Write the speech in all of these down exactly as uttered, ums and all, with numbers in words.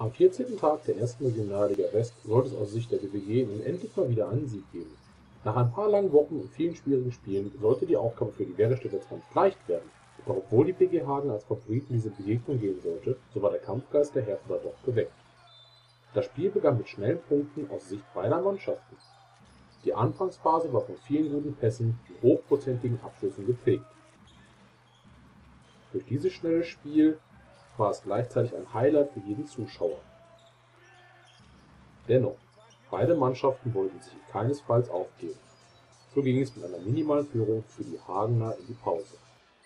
Am vierzehnten Tag der ersten Regionalliga West sollte es aus Sicht der B W G nun endlich mal wieder einen Sieg geben. Nach ein paar langen Wochen und vielen schwierigen Spielen sollte die Aufgabe für die Werderstädter zwar nicht leicht werden, doch obwohl die B G Hagen als Favorit in diese Begegnung gehen sollte, so war der Kampfgeist der Herforder doch geweckt. Das Spiel begann mit schnellen Punkten aus Sicht beider Mannschaften. Die Anfangsphase war von vielen guten Pässen und hochprozentigen Abschlüssen geprägt. Durch dieses schnelle Spiel war es gleichzeitig ein Highlight für jeden Zuschauer. Dennoch, beide Mannschaften wollten sich keinesfalls aufgeben. So ging es mit einer minimalen Führung für die Hagener in die Pause.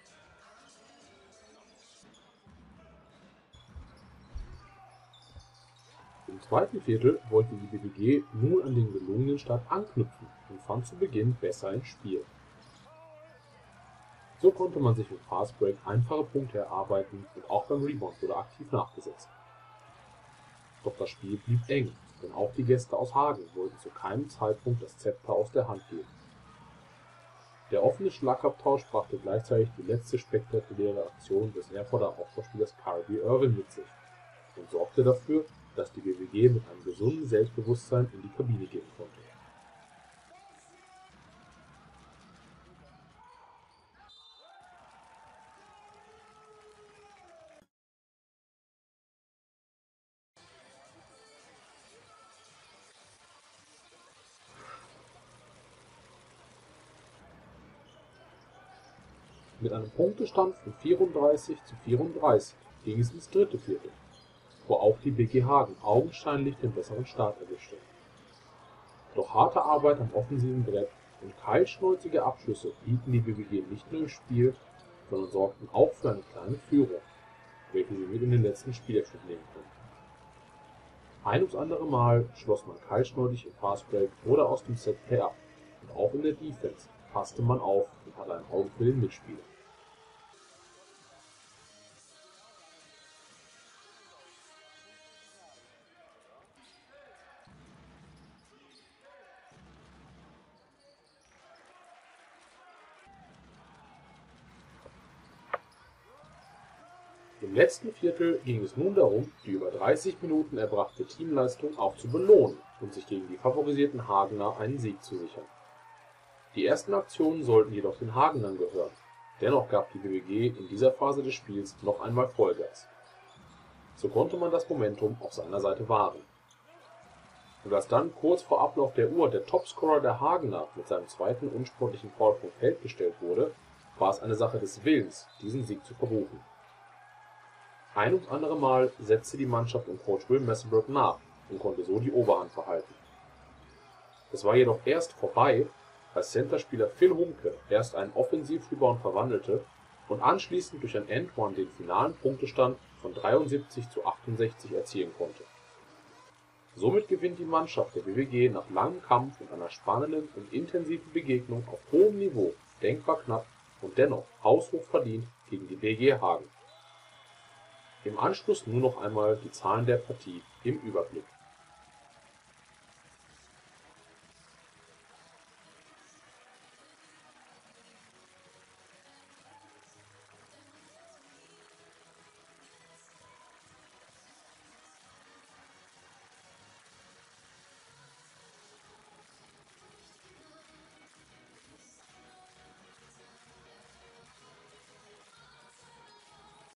Im zweiten Viertel wollte die B W G nun an den gelungenen Start anknüpfen und fand zu Beginn besser ins Spiel. So konnte man sich mit Fastbreak einfache Punkte erarbeiten und auch beim Rebound wurde aktiv nachgesetzt. Doch das Spiel blieb eng, denn auch die Gäste aus Hagen wollten zu keinem Zeitpunkt das Zepter aus der Hand geben. Der offene Schlagabtausch brachte gleichzeitig die letzte spektakuläre Aktion des Herforder Aufbauspielers Carby Irvin mit sich und sorgte dafür, dass die B W G mit einem gesunden Selbstbewusstsein in die Kabine gehen konnte. Mit einem Punktestand von vierunddreißig zu vierunddreißig ging es ins dritte Viertel, wo auch die B G Hagen augenscheinlich den besseren Start erwischte. Doch harte Arbeit am offensiven Brett und keilschnäuzige Abschlüsse hielten die B W G nicht nur im Spiel, sondern sorgten auch für eine kleine Führung, welche sie mit in den letzten Spielabschnitt nehmen konnten. Ein ums andere Mal schloss man keilschnäuzig im Fastbreak oder aus dem Setplay ab, und auch in der Defense passte man auf und hatte ein Auge für den Mitspieler. Im letzten Viertel ging es nun darum, die über dreißig Minuten erbrachte Teamleistung auch zu belohnen und sich gegen die favorisierten Hagener einen Sieg zu sichern. Die ersten Aktionen sollten jedoch den Hagenern gehören, dennoch gab die B W G in dieser Phase des Spiels noch einmal Vollgas. So konnte man das Momentum auf seiner Seite wahren. Und als dann kurz vor Ablauf der Uhr der Topscorer der Hagener mit seinem zweiten unsportlichen Foul vom Feld gestellt wurde, war es eine Sache des Willens, diesen Sieg zu verbuchen. Ein ums andere Mal setzte die Mannschaft um Coach Will Messelbrook nach und konnte so die Oberhand behalten. Es war jedoch erst vorbei, als Centerspieler Phil Humke erst einen Offensivrebound verwandelte und anschließend durch ein And-One den finalen Punktestand von dreiundsiebzig zu achtundsechzig erzielen konnte. Somit gewinnt die Mannschaft der B W G nach langem Kampf und einer spannenden und intensiven Begegnung auf hohem Niveau, denkbar knapp und dennoch haushoch verdient gegen die B G Hagen. Im Anschluss nur noch einmal die Zahlen der Partie im Überblick